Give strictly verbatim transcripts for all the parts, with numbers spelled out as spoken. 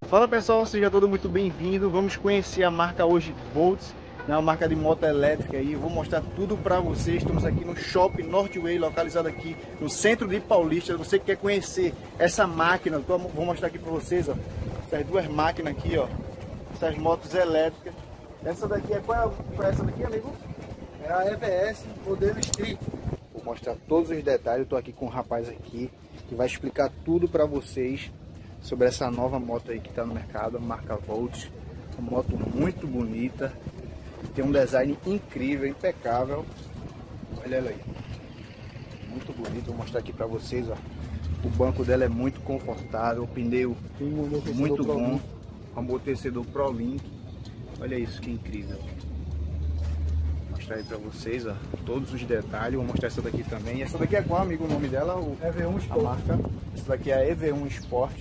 Fala pessoal, seja todo muito bem-vindo. Vamos conhecer a marca hoje Volts, né, uma marca de moto elétrica aí. Eu vou mostrar tudo para vocês. Estamos aqui no Shopping Northway, localizado aqui no centro de Paulista. Você que quer conhecer essa máquina, eu vou mostrar aqui para vocês, ó, essas duas máquinas aqui, ó, essas motos elétricas. Essa daqui é qual é essa daqui, amigo? É a E V S modelo Street. Vou mostrar todos os detalhes. Eu tô aqui com um rapaz aqui que vai explicar tudo para vocês sobre essa nova moto aí que está no mercado, a marca Volts. Uma moto muito bonita, tem um design incrível, impecável. Olha ela aí, muito bonito. Vou mostrar aqui para vocês, ó. O banco dela é muito confortável, o pneu um muito bom, amortecedor ProLink. Olha isso, que incrível. Vou mostrar aí para vocês, ó, todos os detalhes. Vou mostrar essa daqui também. Essa daqui é qual, amigo, o nome dela? O E V um Sport. A marca. Essa daqui é a E V um Sport.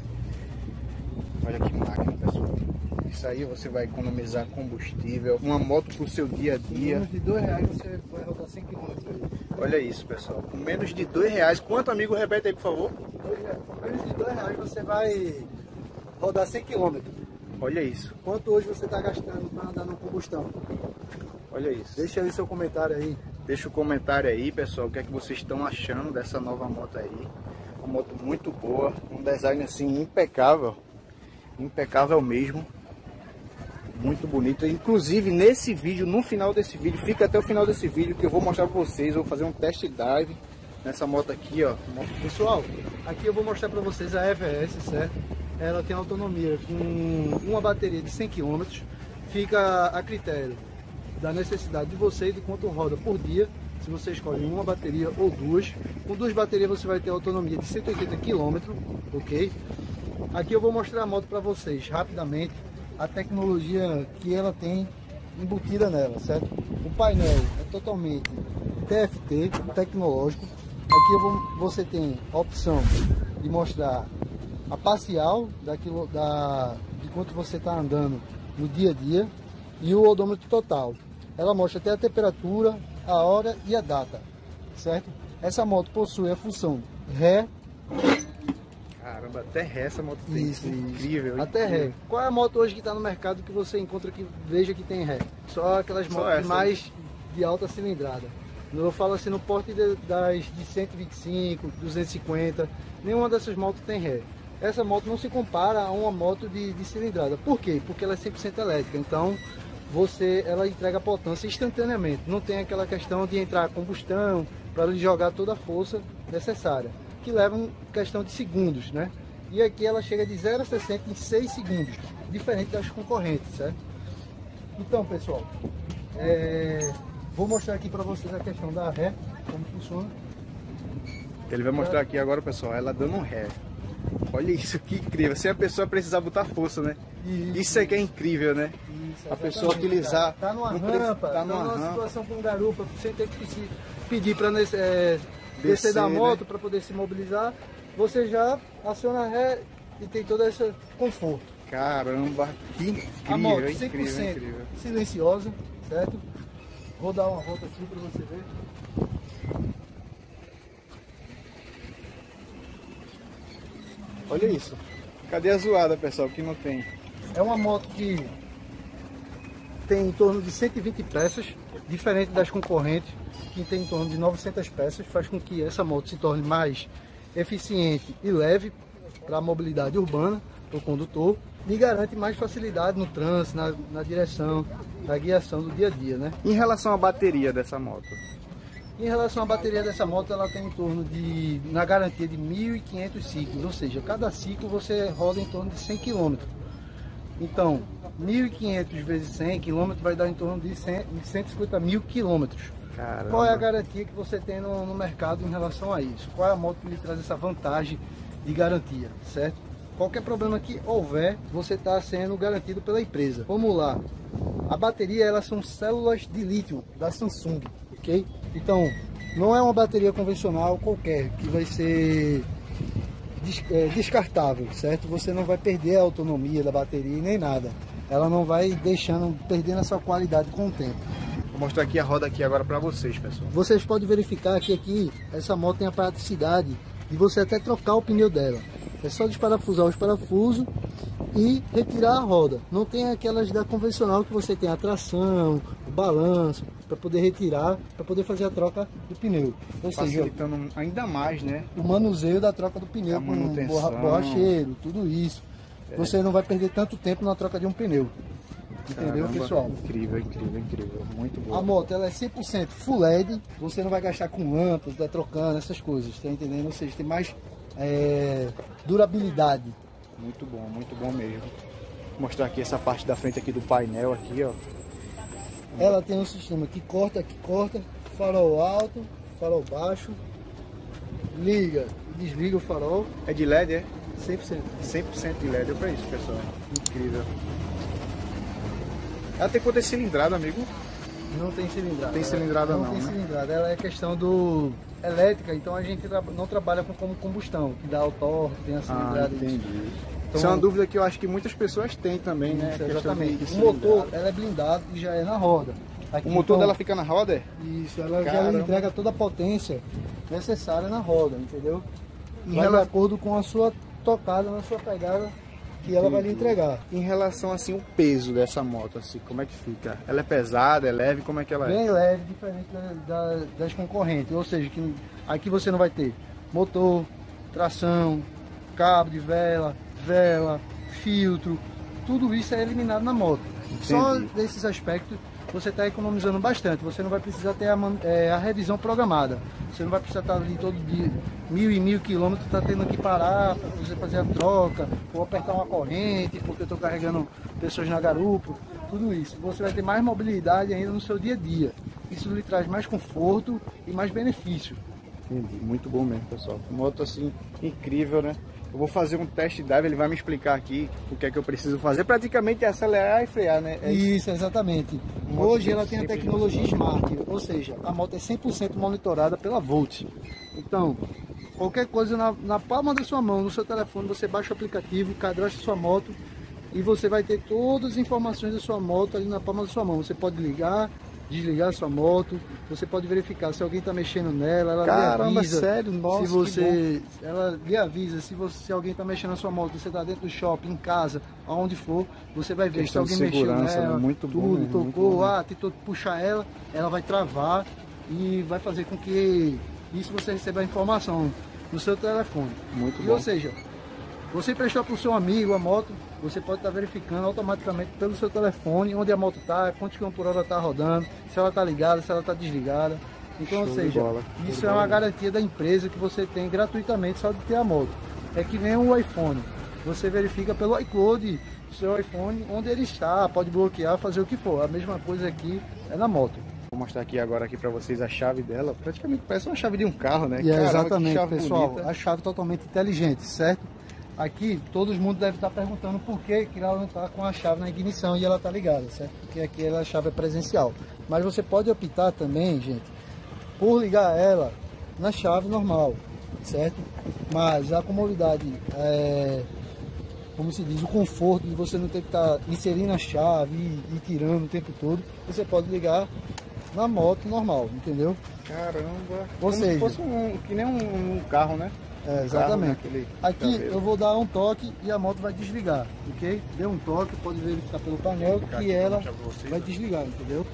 Olha que máquina, pessoal. Isso aí você vai economizar combustível. Uma moto para o seu dia a dia. Com menos de dois reais você vai rodar cem quilômetros. Olha isso, pessoal. Com menos de dois reais. Quanto, amigo? Repete aí, por favor. Com menos de dois reais você vai rodar cem quilômetros. Olha isso. Quanto hoje você está gastando para andar no combustão? Olha isso. Deixa aí seu comentário aí. Deixa o comentário aí, pessoal. O que é que vocês estão achando dessa nova moto aí? Uma moto muito boa. Um design assim impecável. Impecável mesmo. Muito bonito. Inclusive nesse vídeo, no final desse vídeo, fica até o final desse vídeo que eu vou mostrar para vocês. Eu vou fazer um test drive nessa moto aqui, ó. Pessoal, aqui eu vou mostrar para vocês a E V S, certo? Ela tem autonomia com uma bateria de cem quilômetros. Fica a critério da necessidade de vocês de quanto roda por dia. Se você escolhe uma bateria ou duas. Com duas baterias você vai ter autonomia de cento e oitenta quilômetros, ok? Aqui eu vou mostrar a moto para vocês rapidamente, a tecnologia que ela tem embutida nela, certo? O painel é totalmente T F T, tecnológico. Aqui eu vou, você tem a opção de mostrar a parcial daquilo, da, de quanto você está andando no dia a dia e o odômetro total. Ela mostra até a temperatura, a hora e a data, certo? Essa moto possui a função ré. Caramba, até ré essa moto tem. Isso, incrível. Até incrível. ré. Qual é a moto hoje que está no mercado que você encontra que veja que tem ré? Só aquelas Só motos essa, mais de alta cilindrada. Eu falo assim no porte de, das de cento e vinte e cinco, duzentos e cinquenta, nenhuma dessas motos tem ré. Essa moto não se compara a uma moto de, de cilindrada. Por quê? Porque ela é cem por cento elétrica. Então você, ela entrega potência instantaneamente. Não tem aquela questão de entrar combustão para lhe jogar toda a força necessária, que leva uma questão de segundos, né? E aqui ela chega de zero a sessenta em seis segundos, diferente das concorrentes, certo? Então, pessoal, é... vou mostrar aqui para vocês a questão da ré, como funciona. Ele vai mostrar aqui agora, pessoal, ela dando um ré. Olha isso, que incrível. Sem a pessoa precisar botar força, né? Isso, isso é que é incrível, né? Isso, a pessoa utilizar. Tá numa não rampa, tá tá numa, numa rampa. situação com garupa, sem ter que se pedir para é, descer, descer da moto, né? Para poder se mobilizar. Você já aciona a ré e tem todo esse conforto. Caramba, que incrível, a moto incrível, cem por cento incrível. silenciosa, certo? Vou dar uma volta aqui para você ver. Olha isso. Cadê a zoada, pessoal, que não tem? É uma moto que tem em torno de cento e vinte peças, diferente das concorrentes, que tem em torno de novecentas peças, faz com que essa moto se torne mais eficiente e leve para a mobilidade urbana do condutor e garante mais facilidade no trânsito, na, na direção, na guiação do dia a dia, né? Em relação à bateria dessa moto? Em relação à bateria dessa moto, ela tem em torno de, na garantia de mil e quinhentos ciclos, ou seja, cada ciclo você roda em torno de cem quilômetros. Então, mil e quinhentos vezes cem quilômetros vai dar em torno de cento e cinquenta mil quilômetros. Caramba. Qual é a garantia que você tem no, no mercado em relação a isso? Qual é a moto que lhe traz essa vantagem de garantia, certo? Qualquer problema que houver, você está sendo garantido pela empresa. Vamos lá. A bateria, elas são células de lítio da Samsung, ok? Então, não é uma bateria convencional qualquer que vai ser descartável, certo? Você não vai perder a autonomia da bateria nem nada. Ela não vai deixando, perdendo a sua qualidade com o tempo. Vou mostrar aqui a roda aqui agora para vocês, pessoal. Vocês podem verificar que aqui, essa moto tem a praticidade de você até trocar o pneu dela. É só desparafusar os parafusos e retirar a roda. Não tem aquelas da convencional que você tem a tração, o balanço, para poder retirar, para poder fazer a troca do pneu. Ou Facilitando seja, ainda mais, né? O manuseio da troca do pneu, com borra, borracheiro, tudo isso. É. Você não vai perder tanto tempo na troca de um pneu. Entendeu, Caramba, pessoal? Incrível, incrível, incrível. Muito bom. A moto ela é cem por cento full L E D, você não vai gastar com lâmpadas, tá trocando essas coisas, tá entendendo? Ou seja, tem mais é, durabilidade. Muito bom, muito bom mesmo. Vou mostrar aqui essa parte da frente aqui do painel aqui, ó. Ela tem um sistema que corta, que corta, farol alto, farol baixo, liga e desliga o farol. É de L E D, é? cem por cento. cem por cento de L E D, é pra isso, pessoal. Incrível. Ela tem quantas cilindradas, amigo? Não tem cilindrada. Tem cilindrada não, não tem né? cilindrada. Ela é questão do elétrica, então a gente não trabalha com como combustão, que dá o torque, tem a cilindrada. Ah, entendi. Então, isso é uma dúvida que eu acho que muitas pessoas têm também, né? Isso, exatamente. De, de o motor, ela é blindado e já é na roda. Aqui, o motor então, dela fica na roda? Isso, ela Caramba. já entrega toda a potência necessária na roda, entendeu? Em Vai rela... de acordo com a sua tocada, na sua pegada, que ela vai lhe entregar. Em relação assim, o peso dessa moto, assim, como é que fica? Ela é pesada, é leve, como é que ela é? Bem leve, diferente da, da, das concorrentes, ou seja, que aqui você não vai ter motor, tração, cabo de vela, vela, filtro, tudo isso é eliminado na moto. Entendi. Só desses aspectos você está economizando bastante, você não vai precisar ter a, é, a revisão programada, você não vai precisar estar ali todo dia, mil e mil quilômetros, tá tendo que parar para você fazer a troca, ou apertar uma corrente, porque eu estou carregando pessoas na garupa, tudo isso. Você vai ter mais mobilidade ainda no seu dia a dia, isso lhe traz mais conforto e mais benefício. Entendi, muito bom mesmo, pessoal. Moto assim, incrível, né? Eu vou fazer um test drive, ele vai me explicar aqui o que é que eu preciso fazer. Praticamente é acelerar e frear, né? É isso, exatamente. Hoje ela tem a tecnologia Smart, ou seja, a moto é cem por cento monitorada pela Volt. Então, qualquer coisa na, na palma da sua mão, no seu telefone, você baixa o aplicativo, cadastra sua moto e você vai ter todas as informações da sua moto ali na palma da sua mão. Você pode ligar, desligar a sua moto, você pode verificar se alguém está mexendo nela, ela Caramba, lhe avisa. sério? Nossa, se você, ela lhe avisa se, você, se alguém está mexendo na sua moto, você está dentro do shopping, em casa, aonde for, você vai ver questão se alguém de mexeu nela, muito tudo, bom, mesmo, tocou, muito bom. ah, tentou puxar ela, ela vai travar e vai fazer com que isso você receba a informação no seu telefone. Muito e, bom. Ou seja, você prestou para o seu amigo a moto, você pode estar verificando automaticamente pelo seu telefone onde a moto está, quantos quilômetros por hora está rodando, se ela está ligada, se ela está desligada. Então, Show ou seja, isso é uma garantia da empresa que você tem gratuitamente só de ter a moto. É que nem o iPhone. Você verifica pelo iCloud do seu iPhone onde ele está, pode bloquear, fazer o que for. A mesma coisa aqui é na moto. Vou mostrar aqui agora aqui para vocês a chave dela. Praticamente parece uma chave de um carro, né? E é Caramba, exatamente, chave pessoal, bonita. a chave totalmente inteligente, certo? Aqui, todo mundo deve estar perguntando por que, que ela não está com a chave na ignição e ela está ligada, certo? Porque aqui a chave é presencial. Mas você pode optar também, gente, por ligar ela na chave normal, certo? Mas a comodidade, é, como se diz, o conforto de você não ter que estar inserindo a chave e, e tirando o tempo todo, você pode ligar na moto normal, entendeu? Caramba, Ou como seja, se fosse um, que nem um, um carro, né? É, exatamente. Carro, né? Aqui Chaveiro. eu vou dar um toque e a moto vai desligar, ok? Deu um toque, pode verificar pelo painel que ela vai desligar, entendeu?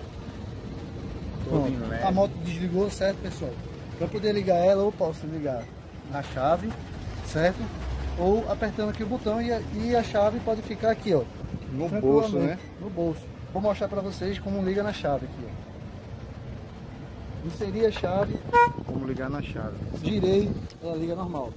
Pronto. A moto desligou, certo, pessoal? Para poder ligar ela, eu posso ligar na chave, certo? Ou apertando aqui o botão e a, e a chave pode ficar aqui, ó. No bolso, né? No bolso. Vou mostrar para vocês como liga na chave aqui, ó. Inserir a chave. Como ligar na chave. Girei, ela liga normal.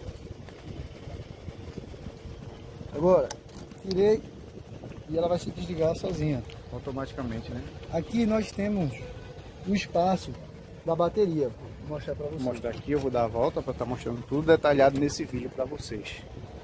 Agora, tirei e ela vai se desligar sozinha. Automaticamente, né? Aqui nós temos o espaço da bateria. Vou mostrar para vocês. Vou mostrar aqui, eu vou dar a volta para estar mostrando tudo detalhado nesse vídeo para vocês.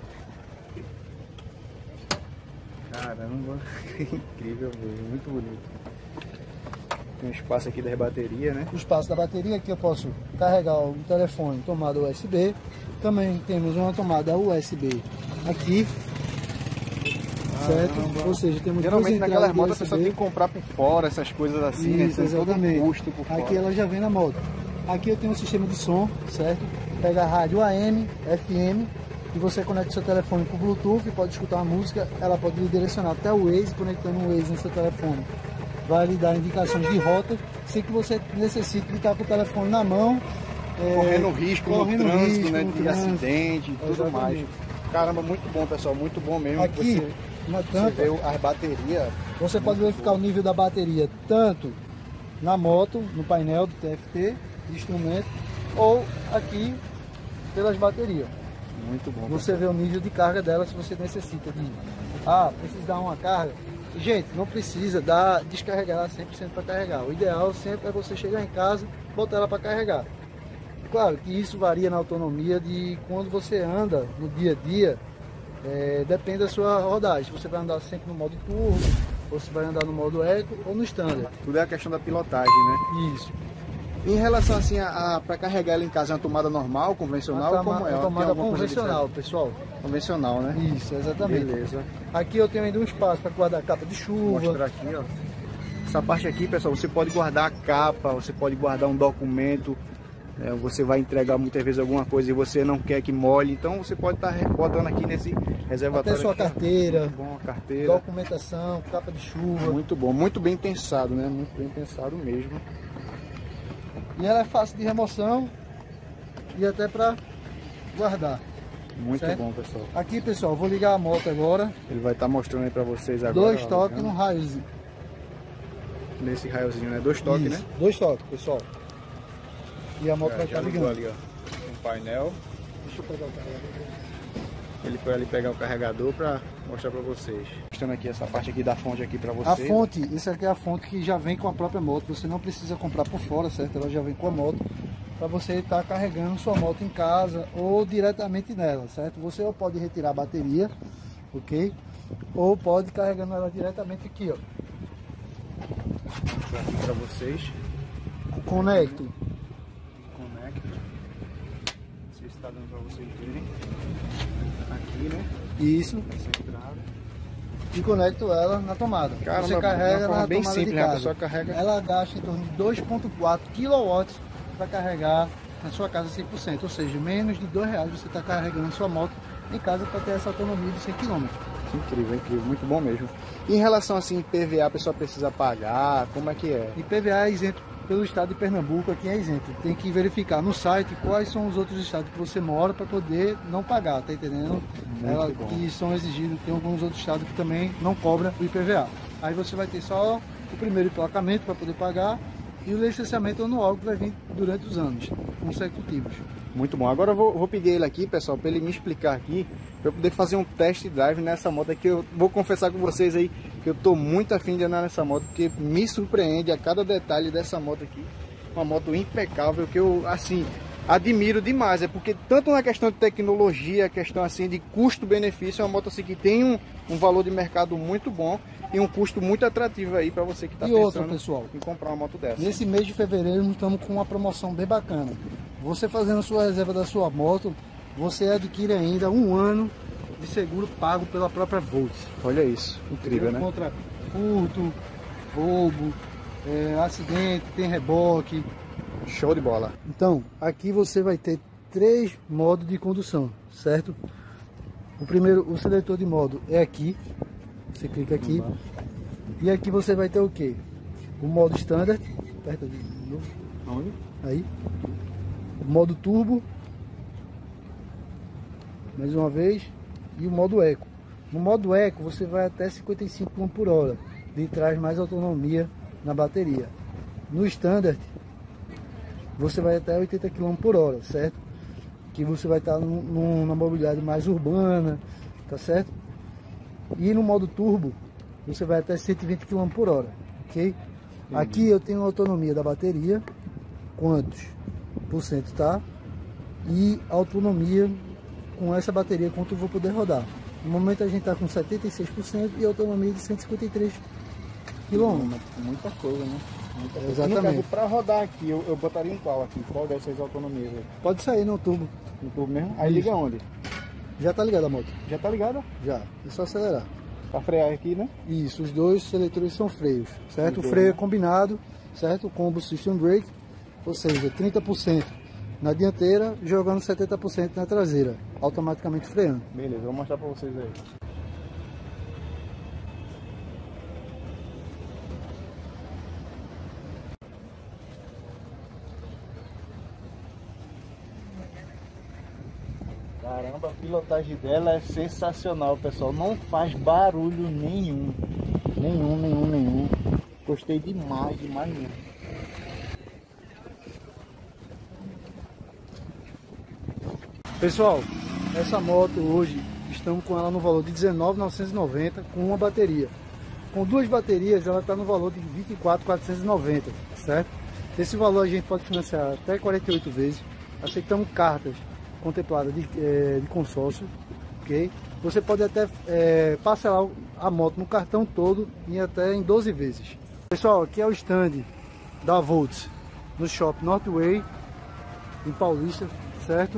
Caramba, incrível mesmo, muito bonito. Tem um espaço aqui da bateria, né? O espaço da bateria, aqui eu posso carregar o telefone, tomada U S B. Também temos uma tomada U S B aqui. Certo? Caramba. Ou seja, temos geralmente duas naquelas entradas motos a de pessoa U S B. tem que comprar por fora, essas coisas assim, Isso, né? Tem todo exatamente. um custo por fora. Aqui ela já vem na moto. Aqui eu tenho um sistema de som, certo? Pega a rádio A M, F M e você conecta seu telefone com o Bluetooth, pode escutar uma música, ela pode lhe direcionar até o Waze, conectando o Waze no seu telefone. Vai lhe dar indicações de rota, sem que você necessite de estar com o telefone na mão. Correndo é, risco correndo no trânsito, risco, né, no de trânsito, acidente e tudo exatamente. mais. Caramba, muito bom, pessoal, muito bom mesmo. Aqui, você, na você tampa, vê as baterias. Você pode verificar bom. o nível da bateria tanto na moto, no painel do T F T, de instrumento, ou aqui pelas baterias. Muito bom. Você vê o nível de carga dela se você necessita de. Ah, precisa dar uma carga. Gente, não precisa dar, descarregar ela cem por cento para carregar. O ideal sempre é você chegar em casa, botar ela para carregar. Claro que isso varia na autonomia de quando você anda no dia a dia, é, depende da sua rodagem. Você vai andar sempre no modo turbo, ou você vai andar no modo eco ou no standard. Tudo é a questão da pilotagem, né? Isso. Em relação assim a, a para carregar ela em casa, é uma tomada normal, convencional, uma como é? Uma tomada convencional, pessoal. Convencional, né? Isso, exatamente. Beleza. Aqui eu tenho ainda um espaço para guardar a capa de chuva. Vou mostrar aqui, ó. Essa parte aqui, pessoal, você pode guardar a capa, você pode guardar um documento. É, você vai entregar muitas vezes alguma coisa e você não quer que molhe, então você pode estar tá botando aqui nesse reservatório. Até sua aqui, carteira, muito bom, carteira, documentação, capa de chuva. Muito bom, muito bem pensado, né? Muito bem pensado mesmo. E ela é fácil de remoção e até para guardar. Muito certo? bom, pessoal. Aqui, pessoal, vou ligar a moto agora. Ele vai estar tá mostrando aí para vocês agora. Dois toques no raiozinho. Nesse raiozinho, né? Dois toques, né? Dois toques, pessoal. E a moto já, vai estar ligando. Ali, ó, um painel. Deixa eu pegar o carregador. Ele foi ali pegar o carregador para mostrar para vocês. Mostrando aqui essa parte aqui da fonte aqui para vocês. A fonte, isso aqui é a fonte que já vem com a própria moto. Você não precisa comprar por fora, certo? Ela já vem com a moto. Para você estar carregando sua moto em casa ou diretamente nela, certo? Você ou pode retirar a bateria, ok? Ou pode ir carregando ela diretamente aqui, ó. Vou mostrar aqui para vocês. Conecto. Não sei se está dando para vocês verem. Aqui, né? Isso. E conecto ela na tomada. Caramba, você carrega na bem tomada simples, de casa. a pessoa carrega. Ela gasta em torno de dois vírgula quatro quilowatts para carregar na sua casa cem por cento. Ou seja, menos de dois reais você está carregando a sua moto em casa para ter essa autonomia de cem quilômetros. Incrível, incrível, muito bom mesmo. E em relação assim, I P V A, a pessoa precisa pagar, como é que é? I P V A é isento pelo estado de Pernambuco, aqui é isento. Tem que verificar no site quais são os outros estados que você mora para poder não pagar, tá entendendo? Ela, que são exigidos, tem alguns outros estados que também não cobram o I P V A. Aí você vai ter só o primeiro emplacamento para poder pagar e o licenciamento anual que vai vir durante os anos consecutivos. Muito bom. Agora eu vou, vou pedir ele aqui, pessoal, para ele me explicar aqui, para eu poder fazer um test drive nessa moto aqui. Eu vou confessar com vocês aí que eu tô muito afim de andar nessa moto, porque me surpreende a cada detalhe dessa moto aqui. Uma moto impecável que eu, assim, admiro demais. É porque tanto na questão de tecnologia, questão assim de custo-benefício, é uma moto assim que tem um, um valor de mercado muito bom e um custo muito atrativo aí para você que está pensando outra, pessoal, em comprar uma moto dessa. Nesse mês de fevereiro nós estamos com uma promoção bem bacana. Você fazendo a sua reserva da sua moto, você adquire ainda um ano de seguro pago pela própria Volts. Olha isso, incrível, né? Contra furto, roubo, é, acidente, tem reboque. Show de bola. Então, aqui você vai ter três modos de condução, certo? O primeiro, o seletor de modo é aqui. Você clica aqui. Uhum. E aqui você vai ter o que? O modo standard. Aperta de novo. Onde? Aí. O modo turbo. Mais uma vez. E o modo eco. No modo eco você vai até cinquenta e cinco quilômetros por hora. Ele traz mais autonomia na bateria. No standard você vai até oitenta quilômetros por hora, certo? Que você vai estar numa mobilidade mais urbana, tá certo? E no modo turbo você vai até cento e vinte quilômetros por hora, ok? Uhum. Aqui eu tenho a autonomia da bateria, quantos por cento tá? E autonomia com essa bateria, quanto eu vou poder rodar. No momento a gente está com setenta e seis por cento e autonomia de cento e cinquenta e três quilômetros. Muita coisa, né? Muita coisa. Exatamente. Para rodar aqui, eu, eu botaria em qual aqui? Qual dessas autonomias aí? Pode sair no turbo. No turbo mesmo? Aí Isso. liga onde? Já tá ligada a moto? Já tá ligada? Já. É só acelerar. Para frear aqui, né? Isso, os dois seletores são freios, certo? Os o freio dois, é combinado, certo? Combo System Brake, ou seja, trinta por cento na dianteira, jogando setenta por cento na traseira, automaticamente freando. Beleza, vou mostrar para vocês aí. Caramba, a pilotagem dela é sensacional, pessoal. Não faz barulho nenhum. Nenhum, nenhum, nenhum. Gostei demais, demais mesmo. Pessoal, essa moto hoje, estamos com ela no valor de dezenove mil novecentos e noventa com uma bateria. Com duas baterias, ela está no valor de vinte e quatro mil quatrocentos e noventa, certo? Esse valor a gente pode financiar até quarenta e oito vezes. Aceitamos cartas contemplada de, é, de consórcio, ok? Você pode até é, parcelar a moto no cartão todo e até em doze vezes. Pessoal, aqui é o stand da Volts no Shopping Northway, em Paulista, certo?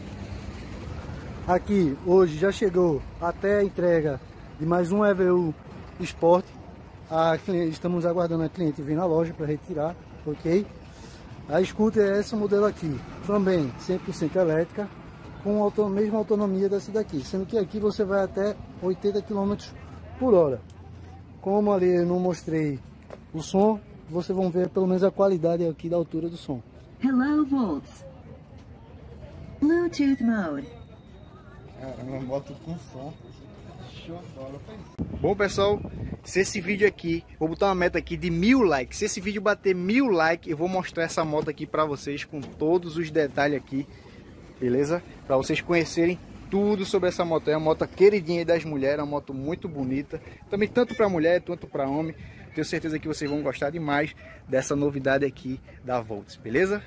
Aqui hoje já chegou até a entrega de mais um E V U Sport. A cliente, estamos aguardando a cliente vir na loja para retirar, ok? A scooter é esse modelo aqui, também cem por cento elétrica, com a mesma autonomia dessa daqui, sendo que aqui você vai até oitenta quilômetros por hora. Como ali eu não mostrei o som, vocês vão ver pelo menos a qualidade aqui da altura do som. Hello Volts, Bluetooth mode. Caramba, moto com som. Show de bola. Bom, pessoal, se esse vídeo aqui, vou botar uma meta aqui de mil likes. Se esse vídeo bater mil likes, eu vou mostrar essa moto aqui para vocês com todos os detalhes aqui, beleza? Para vocês conhecerem tudo sobre essa moto. É uma moto queridinha das mulheres, é uma moto muito bonita. Também tanto para mulher, tanto para homem. Tenho certeza que vocês vão gostar demais dessa novidade aqui da Volts, beleza?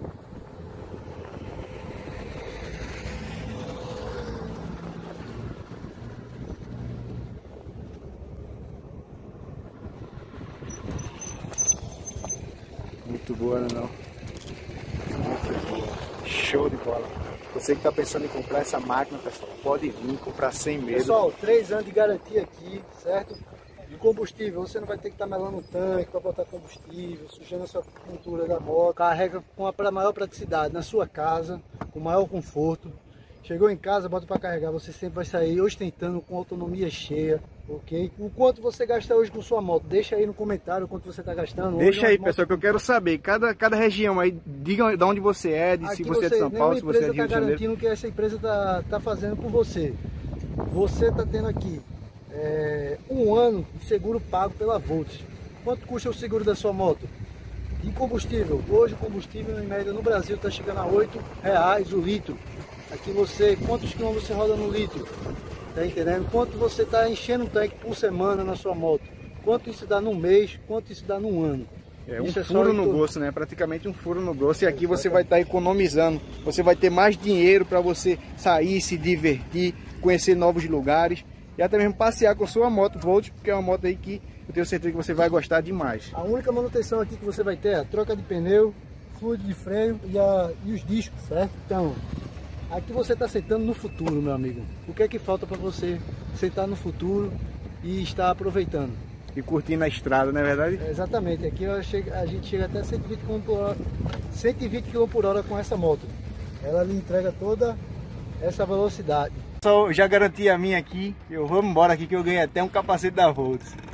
Muito boa, não, não? Muito boa. Show de bola. Você que está pensando em comprar essa máquina, pessoal, pode vir comprar sem medo. Pessoal, três anos de garantia aqui, certo? De combustível, você não vai ter que estar tá melando o tanque para botar combustível, sujando a sua pintura da moto. Carrega com a maior praticidade na sua casa, com maior conforto. Chegou em casa, bota para carregar, você sempre vai sair ostentando com autonomia cheia, ok? O quanto você gasta hoje com sua moto, deixa aí no comentário o quanto você está gastando. Deixa aí, moto... pessoal, que eu quero saber, cada, cada região aí, diga de onde você é, de, se você, você é de São Paulo, se você é de Rio de Janeiro. Está garantindo que essa empresa está tá fazendo por você. Você está tendo aqui é, um ano de seguro pago pela Volts. Quanto custa o seguro da sua moto? E combustível? Hoje o combustível em média no Brasil está chegando a oito reais o litro. Aqui você, quantos quilômetros você roda no litro? Tá entendendo? Quanto você está enchendo o tanque por semana na sua moto? Quanto isso dá num mês? Quanto isso dá num ano? É um isso é furo no gosto, né? Praticamente um furo no gosto. E aqui você vai estar economizando. Você vai ter mais dinheiro para você sair, se divertir, conhecer novos lugares e até mesmo passear com sua moto Volt, porque é uma moto aí que eu tenho certeza que você vai gostar demais. A única manutenção aqui que você vai ter é a troca de pneu, fluido de freio e, a, e os discos, certo? Então, aqui você está sentando no futuro, meu amigo. O que é que falta para você sentar no futuro e estar aproveitando? E curtindo a estrada, não é verdade? É, exatamente. Aqui a gente chega até cento e vinte quilômetros por hora, cento e vinte quilômetros por hora com essa moto. Ela lhe entrega toda essa velocidade. Só já garanti a minha aqui. Eu vou embora aqui que eu ganhei até um capacete da Volts.